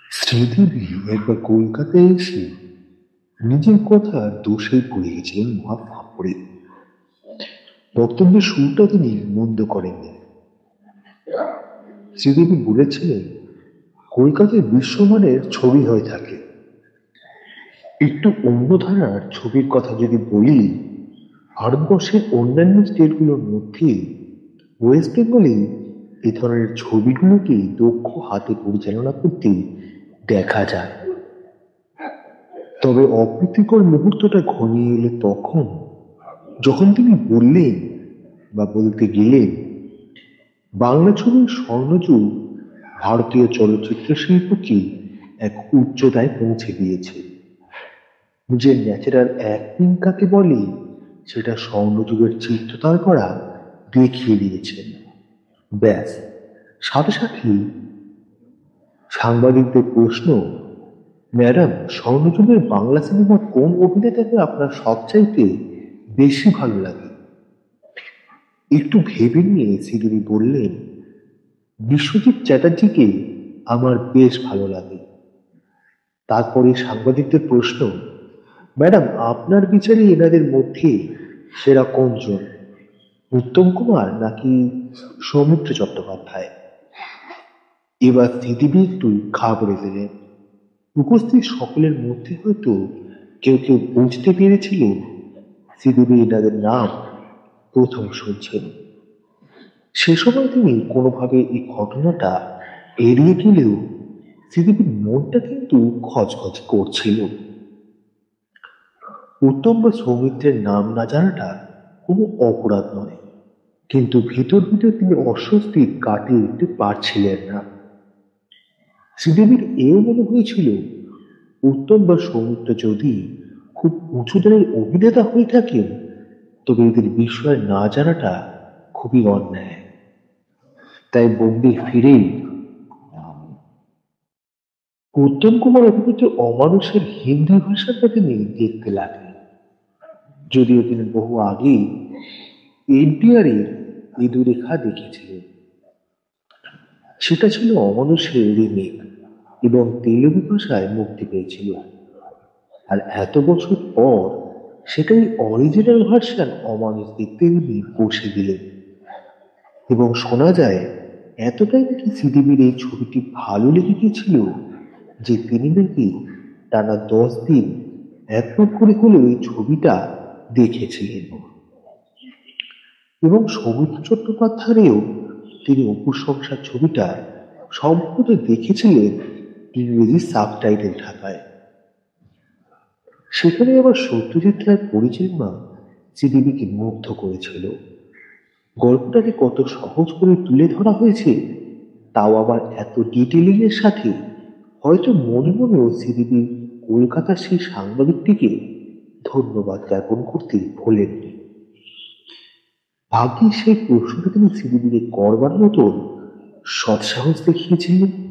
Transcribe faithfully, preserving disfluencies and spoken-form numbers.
শ্রীদেবী একবার কলকাতায় এসে নিজের কথা দোষেই পড়ে গেছিলেন মহা ফাঁপড়ে। বক্তব্যের শুরুটা তিনি মন্দ করেননি। শ্রীদেবী বলেছিলেন, কলকাতায় বিশ্বমানের ছবি হয়ে থাকে। একটু অন্য ধারার ছবির কথা যদি বলি, ভারতবর্ষের অন্যান্য স্টেটগুলোর মধ্যে ওয়েস্ট বেঙ্গলে এ ধরনের ছবিগুলোকে দক্ষ হাতে পরিচালনা করতে দেখা যায়। তবে অপ্রীতিকর মুহূর্তটা ঘনিয়ে এলে তখন, যখন তিনি বললেন বা বলতে গেলেন, বাংলা ছবির স্বর্ণযুগ ভারতীয় চলচ্চিত্র শিল্পকে এক উচ্চতায় পৌঁছে দিয়েছে। নিজের ন্যাচারাল অ্যাক্টিং কাকে বলে সেটা স্বর্ণযুগের চিত্রতার করা দেখিয়ে দিয়েছেন। ব্যাস, সাথে সাথে সাংবাদিকদের প্রশ্ন, ম্যাডাম, স্বর্ণযুগের বাংলা সিনেমার কোন অভিনেতাকে আপনার সবচাইতে বেশি ভালো লাগে? একটু ভেবে নিয়ে শ্রীদেবী বললেন, বিশ্বজিৎ চ্যাটার্জিকে আমার বেশ ভালো লাগে। তারপরে সাংবাদিকদের প্রশ্ন, ম্যাডাম, আপনার বিচারে এনাদের মধ্যে সেরা কোনজন, উত্তম কুমার নাকি সৌমিত্র চট্টোপাধ্যায়? এবার শ্রীদেবী একটু ঘাবড়ে গেলেন। উপস্থিত সকলের মধ্যে হয়তো কেউ কেউ বুঝতে পেরেছিলেন শ্রীদেবী এনাদের নাম প্রথম শুনছেন। সে সময় তিনি কোনোভাবে এই ঘটনাটা এড়িয়ে গেলেও শ্রীদেবীর মনটা কিন্তু খচখচ করছিল। উত্তম বা সৌমিত্রের নাম না জানাটা কোনো অপরাধ নয়, কিন্তু ভিতর ভিতর তিনি অস্বস্তি কাটিয়ে উঠতে পারছিলেন না। শ্রীদেবীর এও মনে হয়েছিল, উত্তম বা সৌমিত্র যদি খুব উঁচু দরের অভিনেতা হয়ে থাকেন, তবে এদের বিষয় না জানাটা খুবই অন্যায়। তাই বোম্বে ফিরেই উত্তম কুমার অভিনীত অমানুষের হিন্দি ভাষাটা তিনি দেখতে লাগলেন। যদিও তিনি বহু আগেই এনটিআরের ইঁদুরেখা দেখেছিলেন। সেটা ছিল অমানুষের রিমেক এবং তেলুগু ভাষায় মুক্তি পেয়েছিল। আর এত বছর পর সেটাই অরিজিনাল ভার্সন অমানুষ দেখতে তিনি বসে দিলেন। এবং শোনা যায় এতটাই নাকি শ্রীদেবীর এই ছবিটি ভালো লেগে গেছিল যে তিনি নাকি টানা দশ দিন একবার করে হলেও এই ছবিটা দেখেছিলেন। এবং সৌমিত্র চট্টোপাধ্যায়েরও তিনি অপুর সংসার ছবিটা সম্পূর্ণ দেখেছিলেন ইংরেজি সাবটাইটেল থাকায়। সেখানে আবার সত্যজিৎ রায় পরিচালনা শ্রীদেবীকে মুগ্ধ করেছিল। গল্পটাকে কত সহজ করে তুলে ধরা হয়েছে, তাও আবার এত ডিটেলিং এর সাথে, হয়তো মনে মনেও শ্রীদেবী কলকাতার সেই সাংবাদিকটিকে ধন্যবাদ জ্ঞাপন করতে ভোলেননি। ভাগ্যিস সেই প্রশ্নটা তিনি শ্রীদেবীকে করবার মতো সৎসাহস দেখিয়েছিলেন।